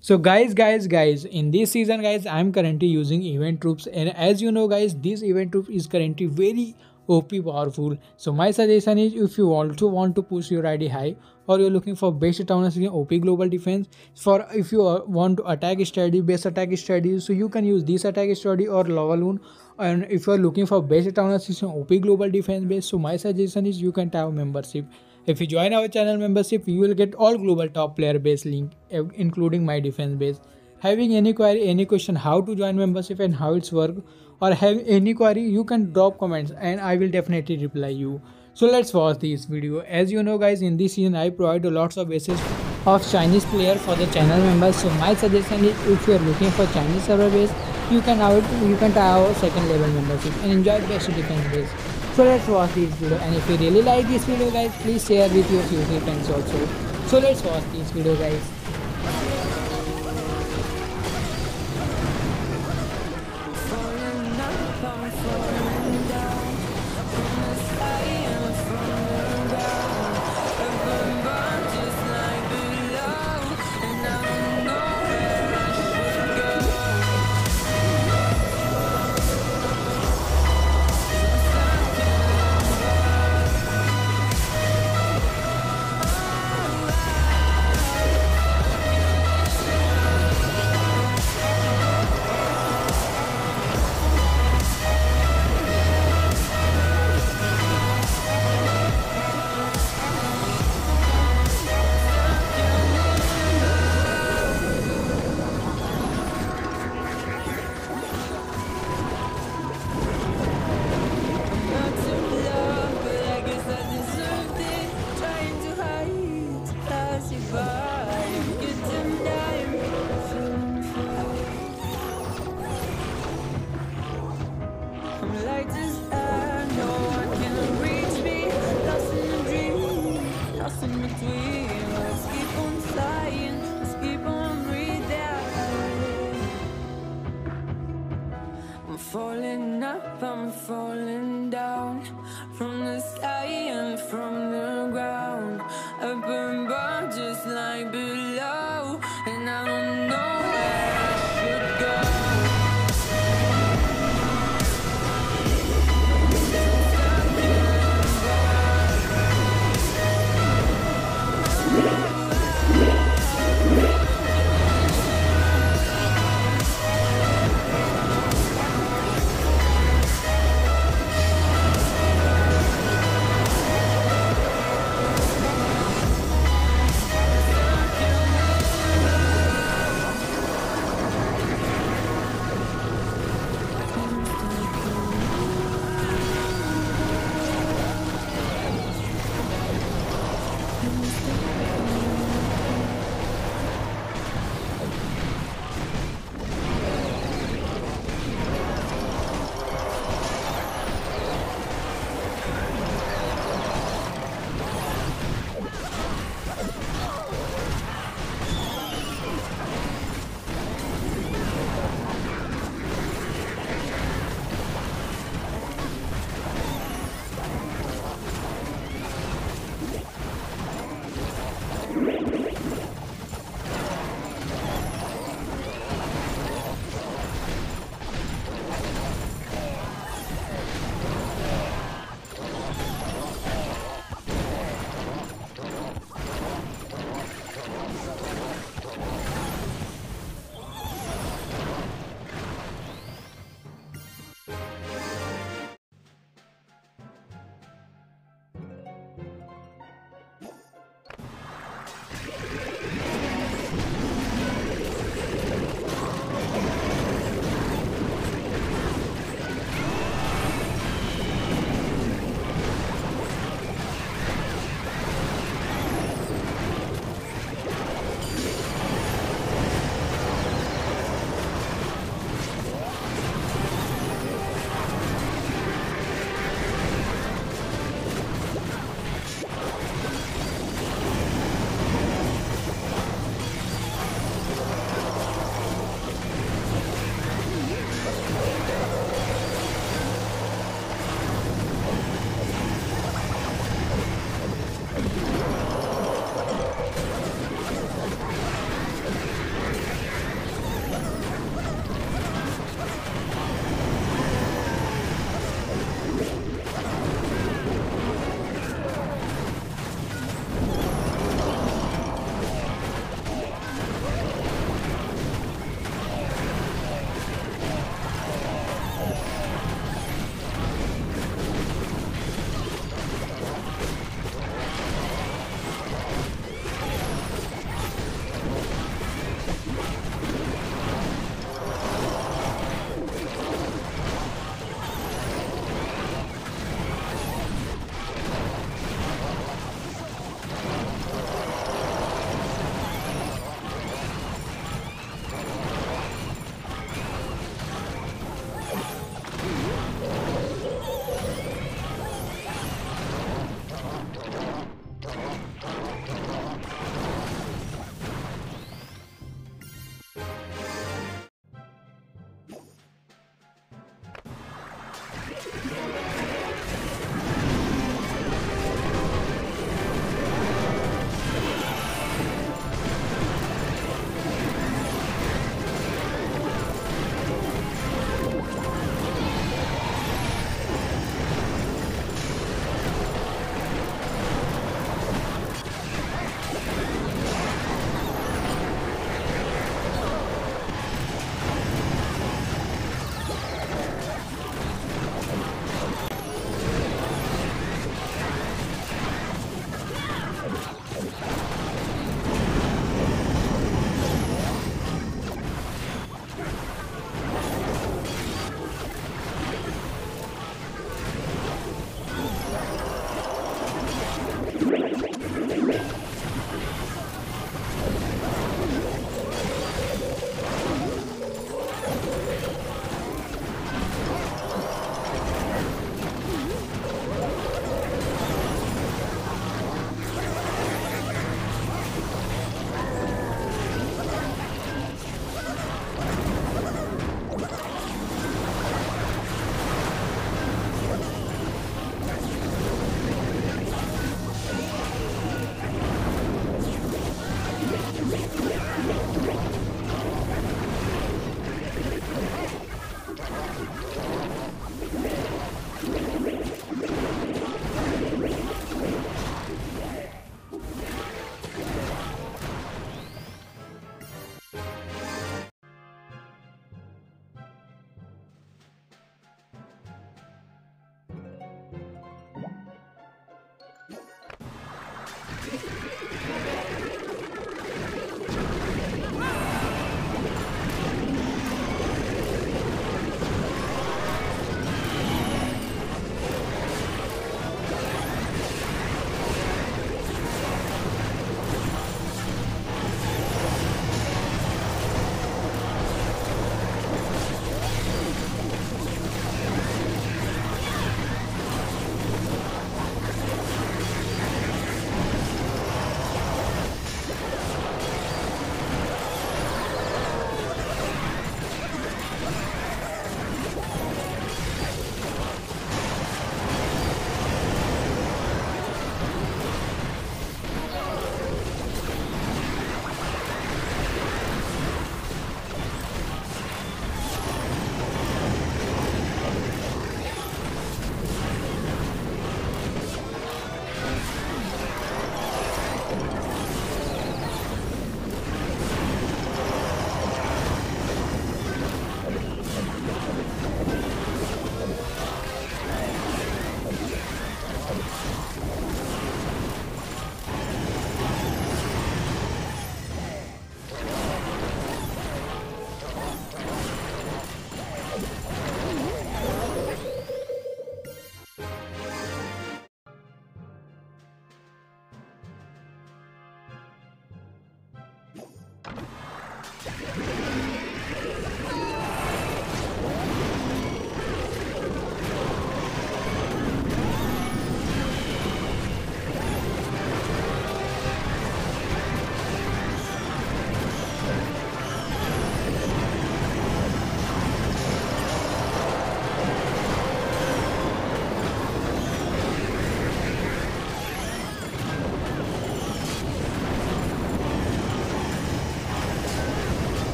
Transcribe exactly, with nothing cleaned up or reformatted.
So guys, guys, guys, in this season, guys, I'm currently using event troops, and as you know, guys, this event troop is currently very O P powerful. So my suggestion is, if you also want to push your I D high, or you're looking for best town in O P global defense, for if you uh, want to attack strategy, best attack strategy, so you can use this attack strategy or Lava. And if you're looking for best town assistant O P global defense base, so my suggestion is you can have membership. If you join our channel membership, you will get all global top player base link, eh, including my defense base. Having any query, any question how to join membership and how it's work, or have any query, you can drop comments and I will definitely reply you. So let's watch this video. As you know, guys, in this season I provide lots of bases of Chinese player for the channel members. So my suggestion is, if you are looking for Chinese server base, you can have it, you can try our second level membership and enjoy best defense base. So let's watch this video, and if you really like this video, guys, please share with your future friends also. So let's watch this video, guys.